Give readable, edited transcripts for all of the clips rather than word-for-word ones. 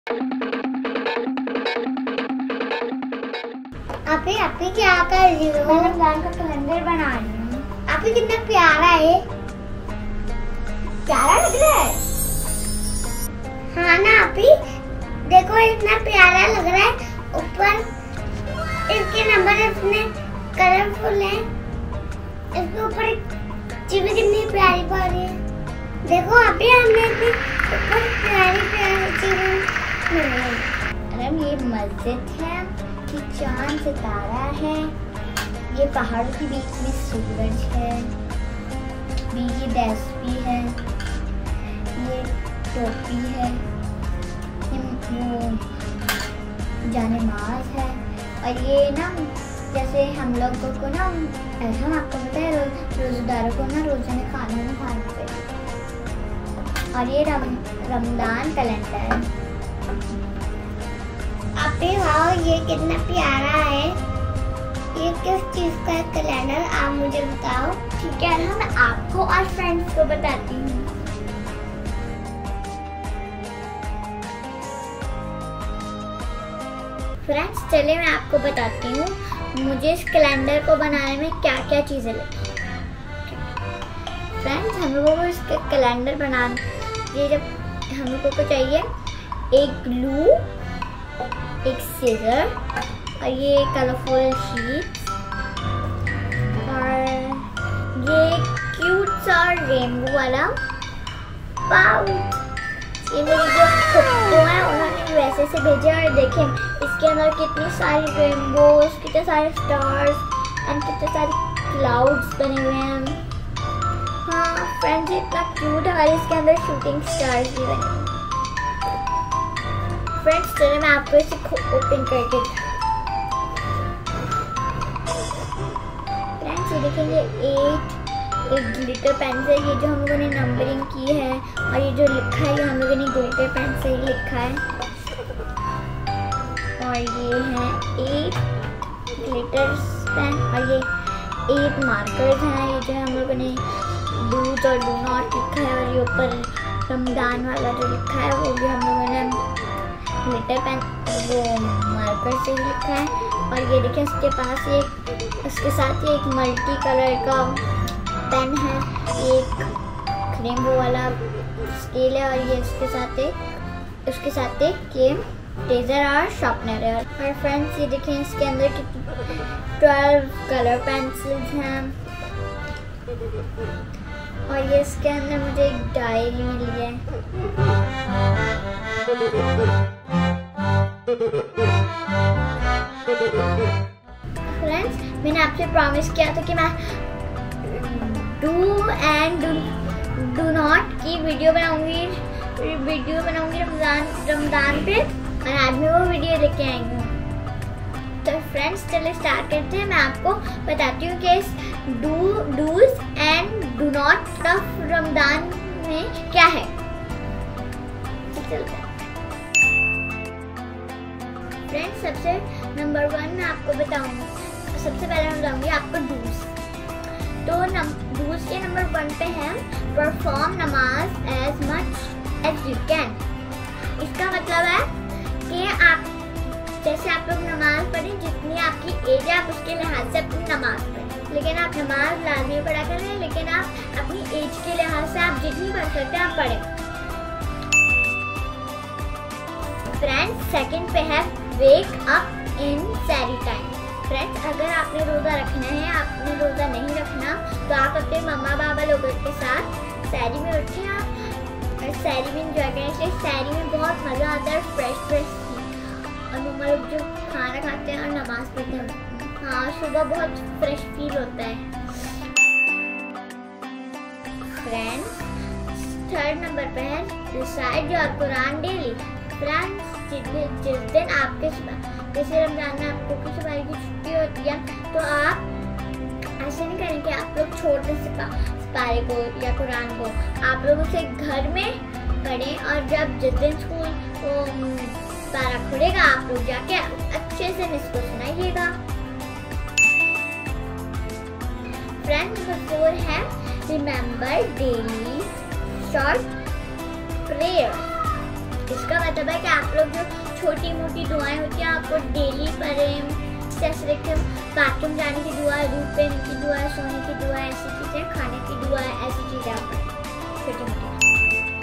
आपी क्या कर रही हो? मैं रमजान का कैलेंडर बना रही हूँ। आपी कितना प्यारा है। प्यारा लग रहा है। हाँ ना आपी, देखो इतना प्यारा लग रहा है। ऊपर इसके नंबर इतने कलरफुल हैं। इसके ऊपर चीज़ें कितनी प्यारी प्यारी है। देखो आपी हमने इतनी ऊपर प्यारी प्यारी चीज़ें बनाई। अरे ये मस्जिद है, ये चांद सितारा है, ये पहाड़ों के बीच में सूरज है, ये डेस्क भी है, ये टोपी है, ये जानेमाज है। और ये ना जैसे हम लोगों को ना ऐसा आपको पता है रोज़ेदारों को ना रोज़े में खाना नहीं खाना चाहिए। और ये रमजान कैलेंडर। आपी वाह, ये कितना प्यारा है। ये किस चीज़ का है कैलेंडर, आप मुझे बताओ। ठीक है ना, मैं आपको और फ्रेंड्स को बताती हूँ। फ्रेंड्स चलिए मैं आपको बताती हूँ मुझे इस कैलेंडर को बनाने में क्या क्या चीज़ें लगी। फ्रेंड्स हम लोगों को इसके कैलेंडर बनाने जब हम लोगों को चाहिए एक ग्लू, एक सीजर और ये कलरफुल शीट और ये क्यूट सा रेनबो वाला पाउच। ये मेरी जो फुप्पो है उन्होंने वैसे से भेजा और देखें इसके अंदर कितनी सारी रेनबोज, कितने सारे स्टार्स एंड कितने सारे क्लाउड्स बने हुए हैं। हाँ फ्रेंड्स इतना क्यूट है और इसके अंदर शूटिंग स्टार्स भी बने हुए हैं। फ्रेंड्स चलिए मैं आपको इसे ओपन करके फ्रेंड्स ये देखेंगे 8 एक ग्लिटर पेन से ये जो हम लोगों ने नंबरिंग की है और ये जो लिखा है ये हम लोगों ने ग्लिटर पेन से ही लिखा है। और ये है 8 ग्लिटर पेन और ये 8 मार्कर्स हैं। ये जो हम लोगों ने डूज और डू नॉट लिखा है और ये ऊपर रमजान वाला जो लिखा है वो भी हम लोगों ने ग्लिटर पेन वो मार्कर से ही लिखा है। और ये देखिए उसके साथ ही एक मल्टी कलर का पेन है, एक रेनबो वाला स्केल है और ये उसके साथ एक ये टेजर और शार्पनर है। और फ्रेंड्स ये देखें इसके अंदर कितनी 12 कलर पेंसिल्स हैं। और ये इसके अंदर मुझे एक डायरी मिली है। फ्रेंड्स मैंने आपसे प्रॉमिस किया था कि मैं डू एंड डू नॉट की वीडियो बनाऊंगी रमजान पे और आज मैं वो वीडियो लेके आई हूँ। तो फ्रेंड्स चलिए स्टार्ट करते हैं। मैं आपको बताती हूँ कि इस dos and do not of Ramzan में क्या है। चलते हैं फ्रेंड्स। सबसे नंबर 1 मैं आपको बताऊंगी। सबसे पहले मैं बताऊंगी आपको डूज। तो डूज के नंबर 1 पे है perform namaz as much as you can. इसका मतलब है कि आप जैसे आप लोग नमाज पढ़ें, जितनी आपकी एज है आप उसके लिहाज से अपनी नमाज पढ़ें। लेकिन आप नमाज लाजमी पढ़ा करें, लेकिन आप अपनी एज के लिहाज से आप जितनी पढ़ सकते हैं आप पढ़ें। फ्रेंड्स सेकंड पे है वेक अप इन सहरी टाइम। फ्रेंड्स अगर आपने रोज़ा रखना है, आपने रोज़ा नहीं रखना तो आप अपने मम्मा पापा लोगों के साथ सहरी में उठें और सहरी में इंजॉय करें। इसलिए सहरी में बहुत मज़ा आता है, फ्रेश और मम्मा लोग जो खाना खाते हैं और नमाज पढ़ते हैं। हाँ सुबह बहुत फ्रेश फील होता है। फ्रेंड्स थर्ड नंबर पे है recite your Quran daily. Friends जिस दिन आपके जैसे रमजान में आपको कुछ बारी की छुट्टी होती है तो आप ऐसे नहीं करें कि आप लोग छोटे से पारे को या कुरान को आप लोग उसे घर में पढ़ें और जब जिस दिन स्कूल पारा खुलेगा आप लोग जाके अच्छे से इसको सुनाइएगा। फ्रेंड्स नंबर 4 है रिमेम्बर डेली शॉर्ट प्रेयर। इसका मतलब है कि आप लोग जो छोटी मोटी दुआएं होती हैं आपको डेली पढ़ें। जैसे देखते हैं बाथरूम जाने की दुआ, दूध पीने की दुआ, सोने की दुआ, ऐसी चीज़ें, खाने की दुआ, ऐसी चीज़ें आप पढ़ें छोटी मोटी।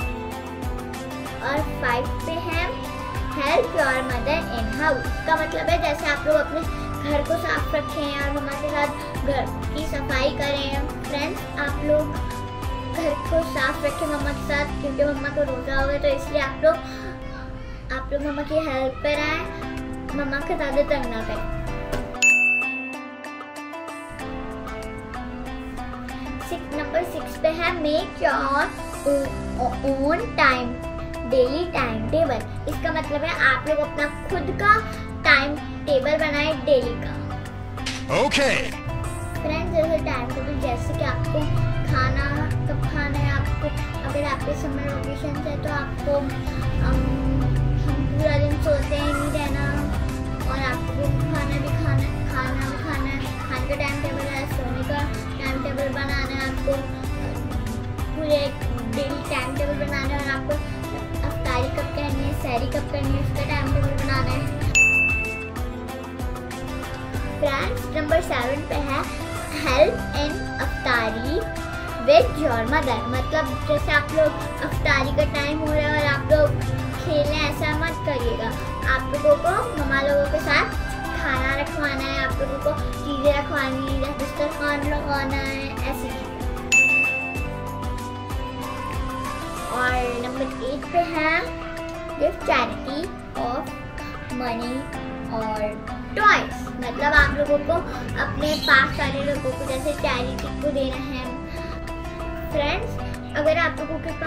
और 5 पे है help your mother in house. इसका मतलब है जैसे आप लोग अपने घर को साफ रखें और मम्मा के साथ घर की सफाई करें। फ्रेंड्स, आप लोग घर को साफ रखें मम्मा के साथ, क्योंकि मम्मा को रोजा होगा, तो इसलिए आप लोग मम्मा की हेल्प कराएं, मम्मा को ज़्यादा तंग ना करें। नंबर 6 पे है make your own time daily time table. इसका मतलब है आप लोग अपना खुद का टाइम टेबल बनाए डेली का। ओके फ्रेंड्स, जैसे टाइम टेबल जैसे कि आपको खाना कब खाना है, आपको अगर आपके समर वेकेशन है तो आपको हम पूरा दिन सोते हैं नहीं रहना, और आपको खाना भी खाना है, खाने का टाइम टेबल है, सोने का टाइम टेबल बनाना है, आपको पूरे डेली टाइम टेबल बनाना है, और आपको अफ्तारी कब करनी है, सहरी कब करनी है, उसका टाइम टेबल बनाना है। फ्रेंड्स, नंबर 7 पे है help in iftari with your mother. मतलब जैसे आप लोग अफ्तारी का टाइम हो रहा है और आप लोग खेलें, ऐसा मत करिएगा। आप लोगों को मम्मा लोगों के साथ खाना रखवाना है, आप लोगों को चीज़ें रखवानी है, दस्तरखान लगवाना है, ऐसी चीज़ें। और नंबर 8 पे है गिव चैरिटी ऑफ मनी और टॉयज। मतलब आप लोगों को अपने पास वाले लोगों को जैसे चैरिटी को देना है। फ्रेंड्स, अगर आप लोगों के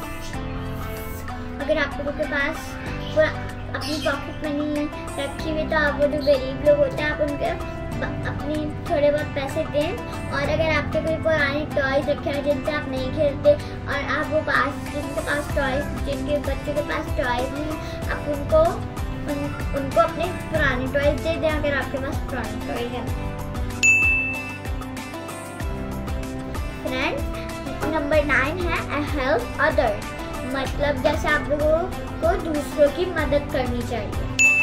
पास अपनी पॉकेट मनी रखी हुई तो आप वो जो गरीब लोग होते हैं आप उनके अपनी थोड़े बहुत पैसे दें। और अगर आपके कोई पुराने टॉयज रखे हैं जिनसे आप नहीं खेलते और आप वो जिनके बच्चों के पास टॉयज नहीं, आप उनको अपने पुराने टॉयज दे दें अगर आपके पास पुराने टॉयज हैं। फ्रेंड्स, नंबर 9 है हेल्प अदर्स। मतलब जैसे आप लोगों को दूसरों की मदद करनी चाहिए।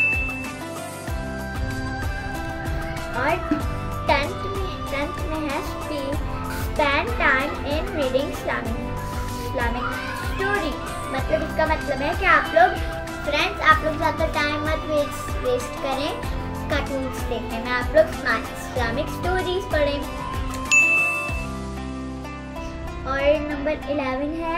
और 10th में है spend time in reading Islamic story. मतलब इसका मतलब है कि आप लोग ज़्यादा टाइम मत वेस्ट करें कार्टून्स देखने में, आप लोग इस्लामिक स्टोरीज पढ़ें। और नंबर 11 है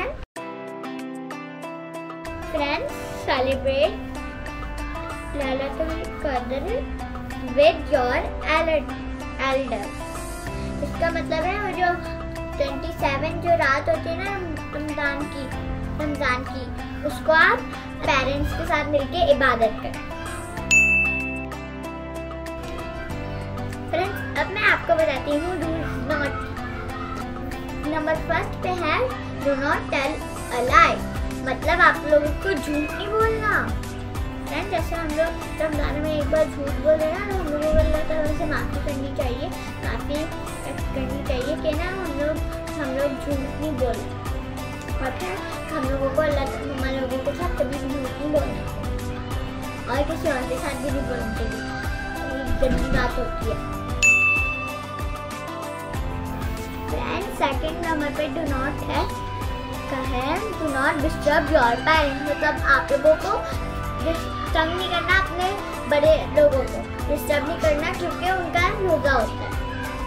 फ्रेंड्स सेलिब्रेट लैलतुल कद्र विद योर एल्डर। इसका मतलब है वो जो 27 जो रात होती है ना रमजान की उसको आप पेरेंट्स के साथ मिलके इबादत करें। फ्रेंड्स, अब मैं आपको बताती हूँ नंबर 1 पे है do not tell a lie. मतलब आप लोगों को झूठ नहीं बोलना। फ्रेंड्स, जैसे हम लोग रमजान में एक बार झूठ बोल रहे हैं तो हम लोगों को अल्लाह ताला से माफ़ी करनी चाहिए कि ना हम लोग झूठ नहीं बोलें। और फिर हम लोगों को मम्मा लोगों के साथ कभी भी झूठ नहीं बोलना और किसी और के साथ भी नहीं बोलना चाहिए, गंदी बात होती है। फ्रेंड्स, 2nd नंबर पे do not disturb your parents. मतलब आप लोगों को डिस्टर्ब नहीं करना, अपने बड़े लोगों को डिस्टर्ब नहीं करना क्योंकि उनका रोजा होता है।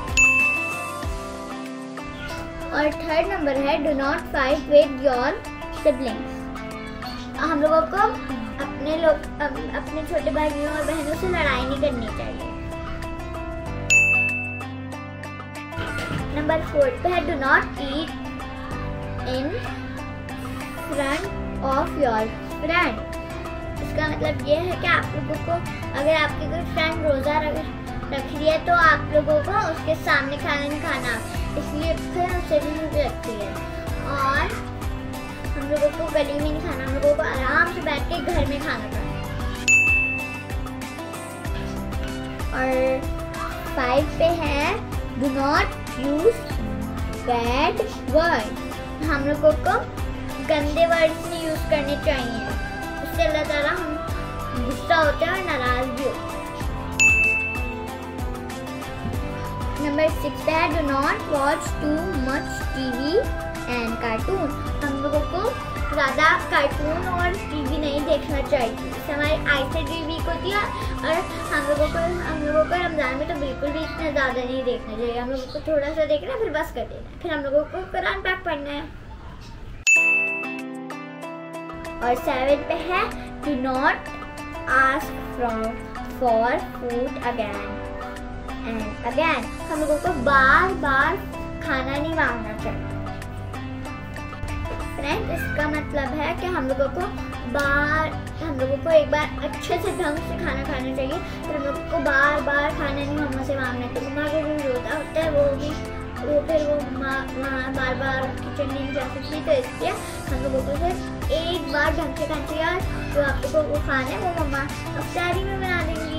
और 3rd नंबर है do not fight with your siblings. हम लोगों को अपने छोटे भाइयों और बहनों से लड़ाई नहीं करनी चाहिए। नंबर 4 पे है do not eat in front of your friend. इसका मतलब ये है कि आप लोगों को अगर आपकी कोई फ्रेंड रोज़ा रख रही है तो आप लोगों को उसके सामने खाना नहीं खाना, इसलिए फिर उससे भी भूख लगती है। और हम लोगों को गली में नहीं खाना, हम लोगों को आराम से बैठ के घर में खाना पड़ता है। और 5 पे है do not use bad word. हम लोगों को गंदे वर्ड्स नहीं यूज करने चाहिए। से अल्लाह ताला हम गुस्सा होते हैं और नाराज भी होते हैं। नंबर 6 पे है do not watch too much TV and cartoon. हम लोगों को ज़्यादा कार्टून और टीवी नहीं देखना चाहिए, इससे हमारी आईसाइट भी वीक होती है और हम लोगों को रमज़ान में तो बिल्कुल भी इतना ज़्यादा नहीं देखना चाहिए। हम लोगों को थोड़ा सा देखना है फिर बस कर देना है, फिर हम लोगों को कुरान पाक पढ़ना है। और 7 पे है do not ask for food again and again. हम लोगों को बार बार खाना नहीं मांगना चाहिए। फ्रेंड्स, इसका मतलब है कि हम लोगों को एक बार अच्छे से ढंग से खाना खाना चाहिए, फिर हम लोगों को बार बार खाना नहीं मम्मा से मांगना चाहिए। मम्मा का जो रोता होता है वो फिर वहाँ बार बार किचन नहीं जा सकती, तो इसलिए हम लोगों को सिर्फ एक बार ढंग से खाना चाहिए। जो आप लोगों को खाना है वो मम्मा अफ्तारी में बना देंगी।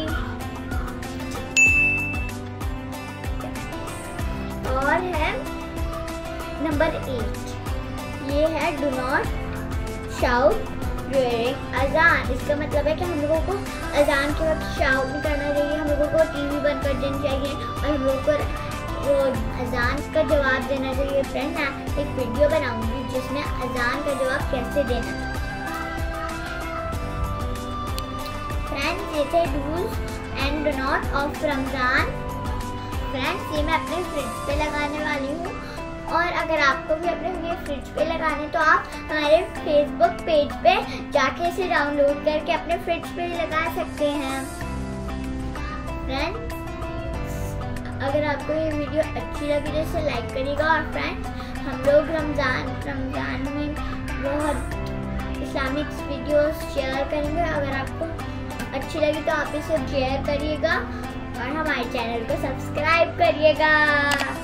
और है नंबर 8, ये है डू नॉट शाउट ड्यूरिंग अजान। इसका मतलब है कि हम लोगों को अजान के वक्त शाउट नहीं करना चाहिए, हम लोगों को टीवी बंद कर देनी चाहिए और हम लोगों को वो अजान का जवाब देना चाहिए। फ्रेंड, मैं एक वीडियो बनाऊंगी जिसमें अजान का जवाब कैसे देना है। फ्रेंड्स, ये थे dos and do not of Ramzan. Friends, ये मैं अपने फ्रिज पे लगाने वाली हूँ और अगर आपको भी अपने ये फ्रिज पे लगाने तो आप हमारे फेसबुक पेज पे जाके इसे डाउनलोड करके अपने फ्रिज पे लगा सकते हैं। फ्रेंड्स, अगर आपको ये वीडियो अच्छी लगी तो इसे लाइक करिएगा। और फ्रेंड्स, हम लोग रमज़ान में बहुत इस्लामिक वीडियोस शेयर करेंगे। अगर आपको अच्छी लगी तो आप इसे शेयर करिएगा और हमारे चैनल को सब्सक्राइब करिएगा।